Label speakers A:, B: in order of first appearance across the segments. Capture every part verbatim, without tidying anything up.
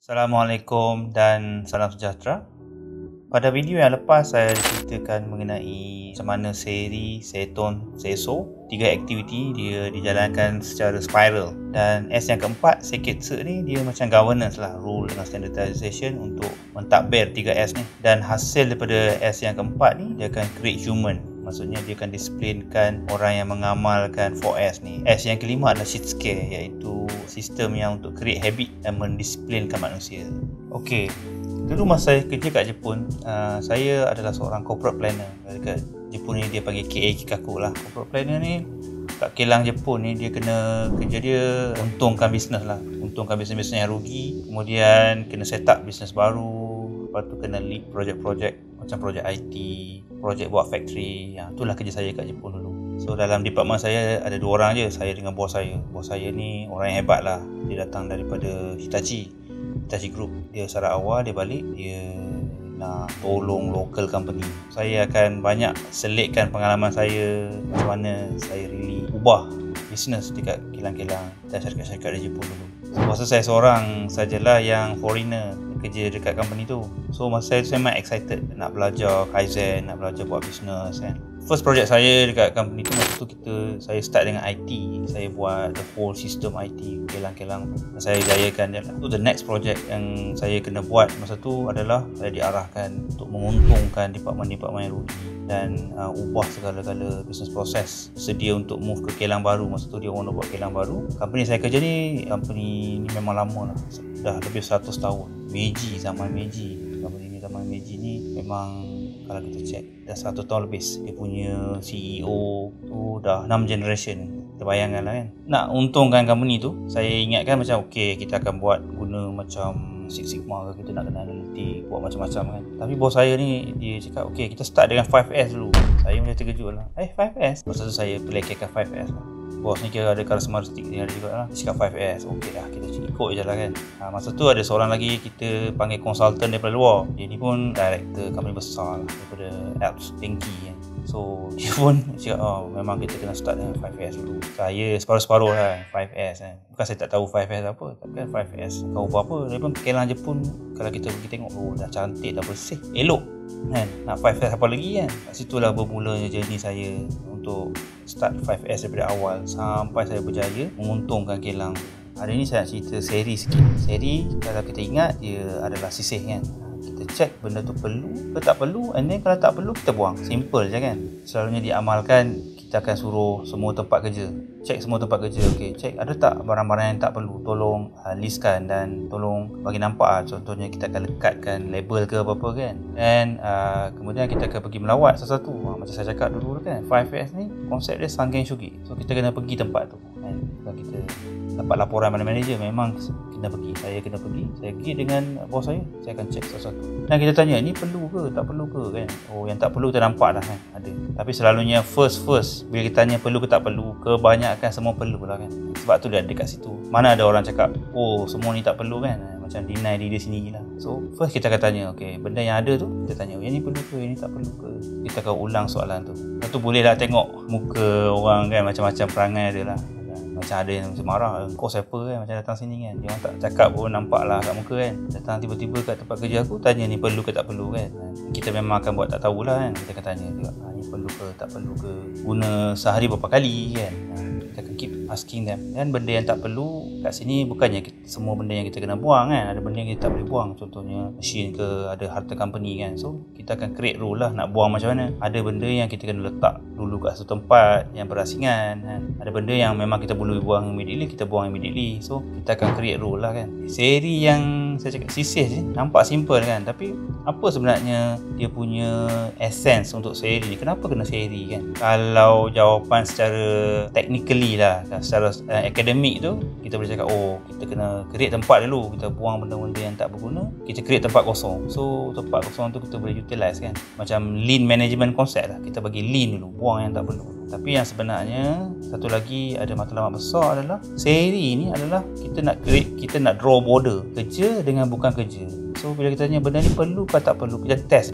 A: Assalamualaikum dan salam sejahtera. Pada video yang lepas saya ceritakan mengenai macam mana seri, seton, seso, tiga aktiviti dia dijalankan secara spiral. Dan S yang keempat, seketse ni dia macam governance lah, rule dengan standardization untuk mentadbir tiga S ni. Dan hasil daripada S yang keempat ni dia akan create human. Maksudnya dia akan disiplinkan orang yang mengamalkan four S ni. S yang kelima adalah shit scare, iaitu sistem yang untuk create habit dan mendisiplinkan manusia. Okey, dulu masa saya kerja kat Jepun, uh, saya adalah seorang corporate planner. Dekat Jepun ni dia panggil K A Kikaku lah. Corporate planner ni kat kilang Jepun ni dia kena kerja dia untungkan bisnes lah. Untungkan bisnes-bisnes yang rugi, kemudian kena set up bisnes baru, lepas tu kena lead projek-projek macam projek I T, projek buat factory. Ya, itulah kerja saya kat Jepun dulu. So dalam department saya ada dua orang je, saya dengan bos saya. Bos saya ni orang yang hebat lah. Dia datang daripada Hitachi Hitachi Group. Dia syarat awal, dia balik, dia nak tolong local company. Saya akan banyak selitkan pengalaman saya, macam mana saya really ubah bisnes dekat kilang-kilang dan syarikat-syarikat di Jepun dulu. So, masa saya seorang sajalah yang foreigner kerja dekat company tu. So masa saya tu saya memang excited nak belajar Kaizen, nak belajar buat bisnes kan. First project saya dekat company tu, masa tu kita saya start dengan I T. Saya buat the whole system I T kilang-kilang tu. Saya jayakan dia. Tu the next project yang saya kena buat masa tu adalah saya diarahkan untuk menguntungkan department-department yang rugi dan uh, ubah segala-gala business proses. Sedia untuk move ke kilang baru. Masa tu dia orang nak buat kilang baru. Company saya kerja ni, company ni memang lama lah. Dah lebih seratus tahun. Meiji, zaman Meiji. Company ni zaman Meiji ni memang kalau kita check dah satu tahun lebih. Dia punya C E O tu dah enam generation. Kita bayangkan lah kan. Nak untungkan company tu, saya ingatkan macam okey, kita akan buat guna macam Six Sigma ke, kita nak kena analitik, buat macam-macam kan. Tapi bos saya ni dia cakap okey, kita start dengan five S dulu. Saya macam terkejut lah. Eh five S? Masa tu saya pelekehkan five S lah. Bos ni kira ada karismatik dia ada juga lah. Dia cakap five S. Okey dah, kita ikut je lah kan. Ha, masa tu ada seorang lagi kita panggil konsultan daripada luar. Dia ni pun director company besar lah, daripada Alps Denki kan. So dia pun cakap oh memang kita kena start dengan five S dulu. Saya separuh-separuh lah five S kan. Bukan saya tak tahu five S apa, tapi kan five S kau ubah apa. Dia pun kilang Jepun kalau kita pergi tengok, oh dah cantik, dah bersih, elok kan. Nak five S apa lagi kan. Kat situlah bermulanya journey saya untuk start five S daripada awal sampai saya berjaya menguntungkan kilang. Hari ni saya nak cerita seri sikit. Seri kalau kita ingat dia adalah sisih kan. Kita check benda tu perlu ke tak perlu, and then kalau tak perlu kita buang. Simple je kan. Selalunya diamalkan, kita akan suruh semua tempat kerja check semua tempat kerja. Okey, check ada tak barang-barang yang tak perlu, tolong uh, listkan dan tolong bagi nampak lah. Contohnya kita akan lekatkan label ke apa-apa kan. Dan uh, kemudian kita akan pergi melawat satu-satu. uh, Macam saya cakap dulu kan, five S ni konsep dia Sangen Shugi. So kita kena pergi tempat tu kan. Kalau kita dapat laporan mana manager, memang kena pergi. Saya kena pergi, saya pergi dengan bos saya, saya akan check satu-satu. Dan kita tanya, ni perlu ke, tak perlu ke kan. Oh, yang tak perlu kita nampak dah kan, ada. Tapi selalunya first first bila kita tanya perlu ke tak perlu, kebanyakan semua perlu lah kan. Sebab tu dia ada kat situ. Mana ada orang cakap, oh semua ni tak perlu kan, macam deny diri dia sendiri lah. So first kita akan tanya, okay, benda yang ada tu kita tanya, oh, yang ni perlu ke, yang ni tak perlu ke. Kita akan ulang soalan tu. Lepas tu boleh lah tengok muka orang kan, macam-macam perangai dia lah. Macam ada yang macam marah, kau siapa kan, macam datang sini kan. Dia orang tak cakap pun nampak lah kat muka kan. Datang tiba-tiba kat tempat kerja aku, tanya ni perlu ke tak perlu kan. Kita memang akan buat tak tahulah kan. Kita akan tanya juga, ha, ni perlu ke tak perlu ke, guna sehari berapa kali kan. Kita akan keep asking them. Dan benda yang tak perlu kat sini bukannya kita, semua benda yang kita kena buang kan. Ada benda yang kita tak boleh buang, contohnya mesin ke, ada harta company kan. So kita akan create rule lah nak buang macam mana. Ada benda yang kita kena letak dulu kat satu tempat yang berasingan kan. Ada benda yang memang kita boleh buang immediately, kita buang immediately. So kita akan create rule lah kan. Seri yang saya cakap sisih je, nampak simple kan, tapi apa sebenarnya dia punya essence untuk seri ni? Kenapa kena seri kan? Kalau jawapan secara technically lah, secara uh, akademik tu, kita boleh cakap, oh kita kena create tempat dulu, kita buang benda-benda yang tak berguna, kita create tempat kosong. So tempat kosong tu kita boleh utilize kan. Macam lean management concept lah, kita bagi lean dulu, buang yang tak perlu. Tapi yang sebenarnya satu lagi ada matlamat besar adalah seri ni adalah kita nak create, kita nak draw border kerja dengan bukan kerja. So bila kita tanya benda ni perlu ke tak perlu, kita test dia. Kita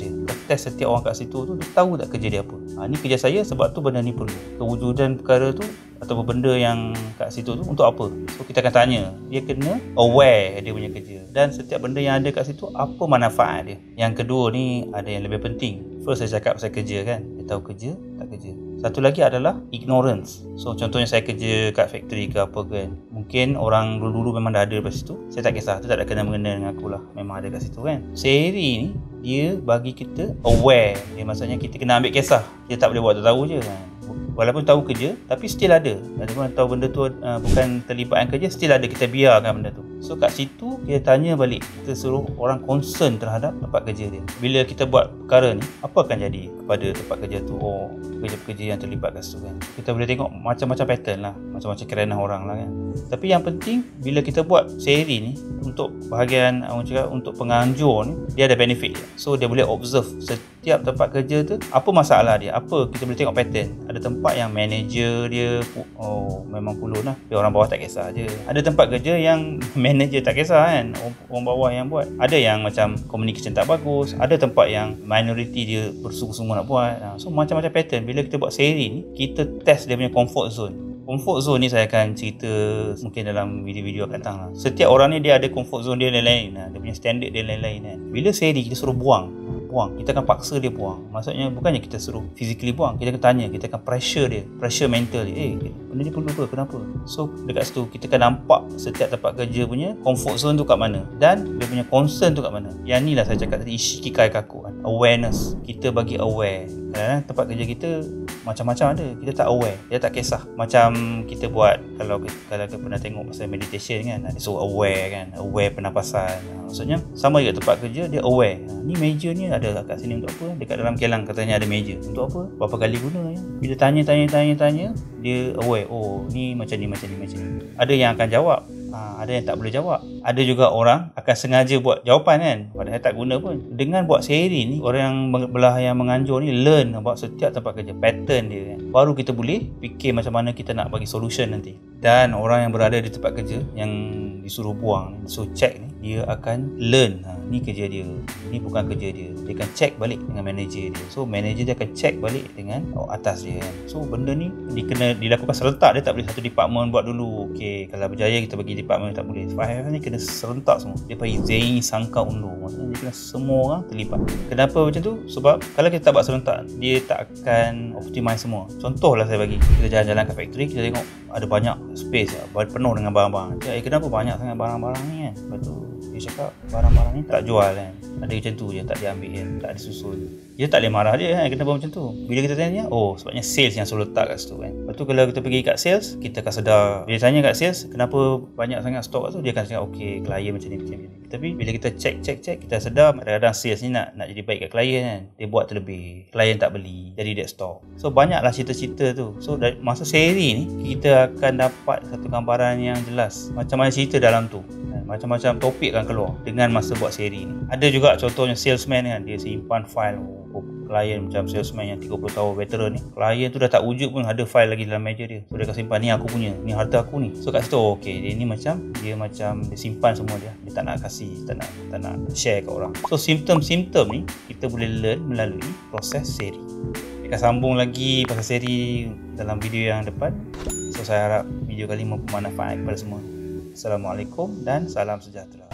A: test setiap orang kat situ tu, dia tahu tak kerja dia apa. Ha, ni kerja saya sebab tu benda ni perlu. Kewujudan perkara tu atau benda yang kat situ tu untuk apa. So kita akan tanya, dia kena aware dia punya kerja. Dan setiap benda yang ada kat situ, apa manfaat dia. Yang kedua ni ada yang lebih penting. First saya cakap pasal kerja kan. Dia tahu kerja, tak kerja. Satu lagi adalah ignorance. So contohnya saya kerja kat factory ke apa kan, mungkin orang dulu-dulu memang dah ada kat situ, saya tak kisah, tu tak ada kena-mengena dengan aku lah, memang ada kat situ kan. Seri ni dia bagi kita aware. Dia maksudnya kita kena ambil kisah. Kita tak boleh buat tak tahu je kan. Walaupun tahu kerja, tapi still ada. Walaupun tahu benda tu uh, bukan terlibatkan kerja, still ada, kita biarkan benda tu. So kat situ kita tanya balik, kita suruh orang concern terhadap tempat kerja dia. Bila kita buat perkara ni, apa akan jadi kepada tempat kerja tu? Oh, pekerja-pekerja yang terlibat kat situ kan. Kita boleh tengok macam-macam pattern lah, macam-macam kerana orang lah kan. Tapi yang penting, bila kita buat seri ni, untuk bahagian orang cakap, untuk penganjur ni, dia ada benefit dia. So dia boleh observe setiap tempat kerja tu, apa masalah dia, apa kita boleh tengok pattern. Ada tempat yang manager dia, oh memang pulun lah, dia orang bawah tak kisah je. Ada tempat kerja yang manager tak kisah kan, orang bawah yang buat. Ada yang macam communication tak bagus, ada tempat yang minority dia bersungguh-sungguh nak buat. So macam-macam pattern. Bila kita buat seri ni, kita test dia punya comfort zone. Comfort zone ni saya akan cerita mungkin dalam video-video akan datang lah. Setiap orang ni dia ada comfort zone dia lain-lain lah. Dia punya standard dia lain-lain kan. Bila seri kita suruh buang, buang, kita akan paksa dia buang. Maksudnya bukannya kita suruh physically buang, kita akan tanya, kita akan pressure dia, pressure mental dia. Eh, benda ni perlu ke? Kenapa? So dekat situ kita akan nampak setiap tempat kerja punya comfort zone tu kat mana dan dia punya concern tu kat mana. Yang ni lah saya cakap tadi, Ishikikai Kaku kan. Awareness. Kita bagi aware. Kadang-kadang tempat kerja kita macam-macam ada, kita tak aware, kita tak kisah. Macam kita buat, kalau kalau kita pernah tengok pasal meditation kan, dia suruh aware kan, aware pernafasan. Maksudnya sama juga tempat kerja, dia aware. Ni meja ni ada kat sini untuk apa? Dekat dalam kilang katanya ada meja. Untuk apa? Berapa kali guna ya? Bila tanya tanya tanya tanya, dia aware. Oh, ni macam ni macam ni macam ni. Ada yang akan jawab, ha, ada yang tak boleh jawab. Ada juga orang akan sengaja buat jawapan kan, padahal tak guna pun. Dengan buat seri ni, orang yang belah yang menganjur ni learn about setiap tempat kerja, pattern dia kan. Baru kita boleh fikir macam mana kita nak bagi solution nanti. Dan orang yang berada di tempat kerja yang disuruh buang, disuruh check ni, dia akan learn, ha, ni kerja dia, ni bukan kerja dia. Dia akan check balik dengan manager dia. So manager dia akan check balik dengan oh, atas dia kan. So benda ni dikena dilakukan serentak. Dia tak boleh satu department buat dulu. Okey, kalau berjaya kita bagi department, tak boleh. Faham ni kena serentak semua. Dia panggil Zeng Sangka Undur. Maksudnya dia kena semua orang terlibat. Kenapa macam tu? Sebab kalau kita tak buat serentak, dia tak akan optimize semua. Contohlah saya bagi, kita jalan-jalan ke factory, kita tengok ada banyak space, penuh dengan barang-barang. Eh, kenapa banyak sangat barang-barang ni kan? Lepas tu dia cakap barang-barang ni tak jual kan. Ada macam tu je, tak diambil kan, tak disusun. Dia tak boleh marah dia kan, kenapa macam tu. Bila kita tanya, oh sebabnya sales yang suruh letak kat situ kan. Lepas tu kalau kita pergi kat sales, kita akan sedar. Bila tanya kat sales, kenapa banyak sangat stok kat tu, dia akan cakap okey, klien macam ni macam ni. Tapi bila kita check check check, kita sedar kadang-kadang sales ni nak nak jadi baik kat klien kan. Dia buat terlebih, klien tak beli, jadi dia stok. So banyaklah cerita-cerita tu. So dari masa seri ni, kita akan dapat satu gambaran yang jelas macam mana cerita dalam tu. Macam-macam topik akan keluar dengan masa buat seri ni. Ada juga contohnya salesman kan, dia simpan file. Oh, klien macam salesman yang tiga puluh tahun veteran ni, klien tu dah tak wujud pun ada file lagi dalam meja dia. So dia akan simpan, ni aku punya, ni harta aku ni. So kat situ oh, okey, dia ni macam dia macam dia simpan semua dia. Dia tak nak kasih, tak nak tak nak share kat orang. So simptom-simptom ni kita boleh learn melalui proses seri. Kita akan sambung lagi pasal seri dalam video yang depan. So saya harap video kali ini bermanfaat kepada semua. Assalamualaikum dan salam sejahtera.